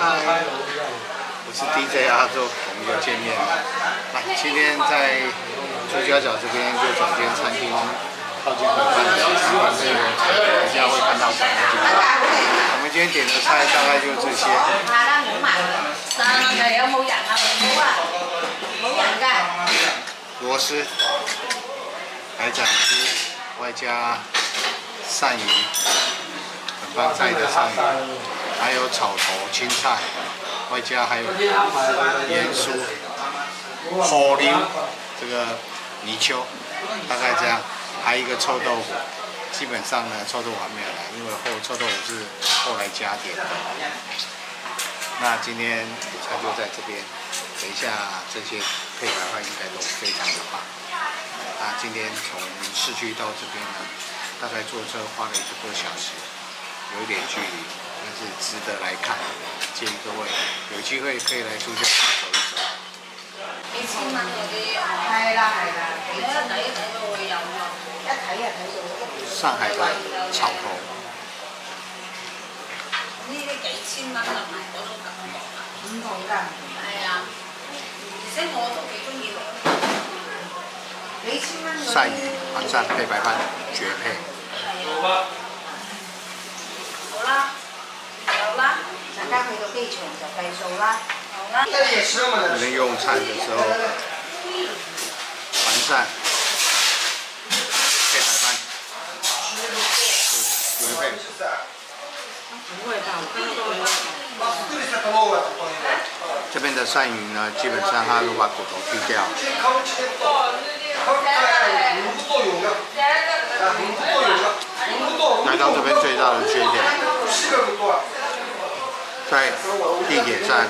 我是 DJ 阿周，我们又见面了。来，今天在朱家角这边就找间餐厅，靠近河畔的地方，等一下会看到什么地方。我们今天点的菜大概就这些。 有冇人啊？冇啊，冇人㗎。 螺丝、海斩鸡，外加鳝鱼，很棒菜的鳝鱼，还有草头青菜。 外加还有盐酥、火牛，这个泥鳅，大概这样，还有一个臭豆腐。基本上呢，臭豆腐还没有来，因为臭豆腐是后来加点的。那今天午餐就在这边，等一下这些配白饭应该都非常的棒。那今天从市区到这边呢，大概坐车花了1个多小时，有一点距离。 但是值得来看，建议各位有机会可以来朱家走一走。 幾千蚊嗰啲，係啦係啦，你一睇都會有用，一睇就睇到。 上海的草頭。 呢啲幾千蚊就賣嗰種感覺啦。唔同㗎。係啊，而且我都幾中意攞。幾千蚊嗰啲。 鳝魚晚上配白飯，絕配。 係啊。好啦。 大家去到機場就計數啦。好啦。 你们用餐的时候，完善配白饭，绝配。 不会吧？ 这边的鳝鱼呢，基本上它都把骨头去掉。来到这边最大的缺点。 在地铁站，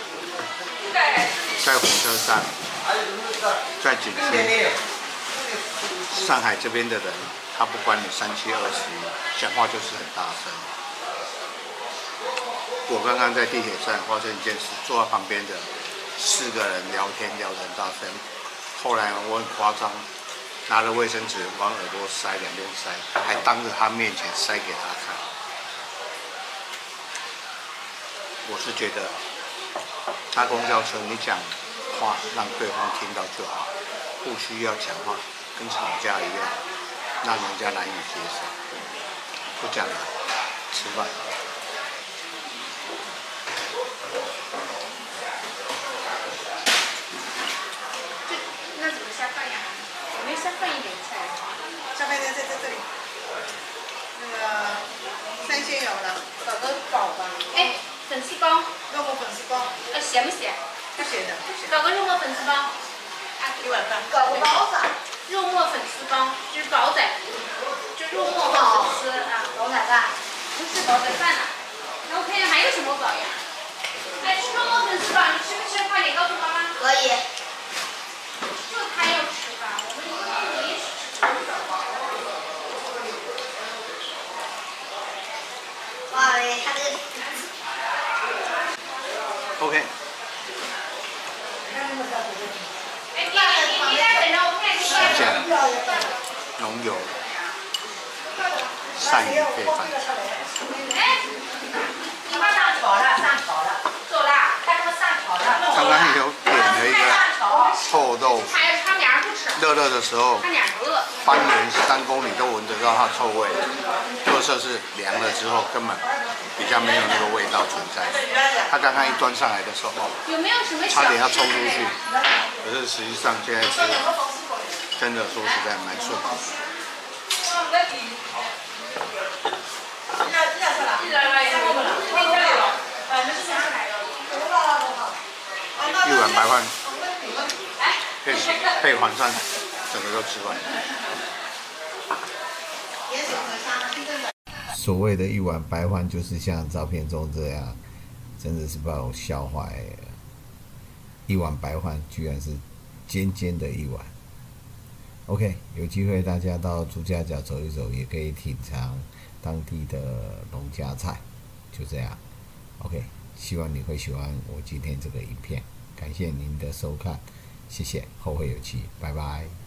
在火车站，在景区，上海这边的人，他不管你37、20，讲话就是很大声。我刚刚在地铁站发生一件事，坐在旁边的4个人聊天聊得很大声，后来我很夸张，拿了卫生纸往耳朵塞，两边塞，还当着他面前塞给他看。 我是觉得搭公交车，你讲话让对方听到就好，不需要讲话跟吵架一样，让人家难以接受。不讲了，吃饭。 那怎么下饭呀？我们下饭一点菜。下饭在这里。那个3鲜有了，搞个饱吧。哎。 粉丝包，肉末粉丝包，咸不咸？不咸的，不咸。搞个肉末粉丝包，1碗饭。搞个包子。肉末粉丝包，就是煲仔，就肉末和粉丝啊。煲仔饭。不是煲仔饭呐。那我看看还有什么煲呀？哎，吃肉末粉丝包，你吃不吃？快点告诉妈妈。可以。就他要吃吧，我们一起吃。哇嘞，他这个。 OK。时间浓油，鳝鱼配饭。刚刚有点了一个臭豆腐，热热的时候，方圆3公里都闻得到它臭味。特色是凉了之后根本比较没有那个味道存在。它刚刚一端上来的时候，差点要冲出去，可是实际上现在吃，真的说实在蛮顺口。1碗白饭配黄鳝，整个都吃完。所谓的1碗白饭，就是像照片中这样，真的是把我笑坏了。1碗白饭居然是尖尖的1碗。OK， 有机会大家到朱家角走一走，也可以品尝当地的农家菜，就这样。OK， 希望你会喜欢我今天这个影片，感谢您的收看，谢谢，后会有期，拜拜。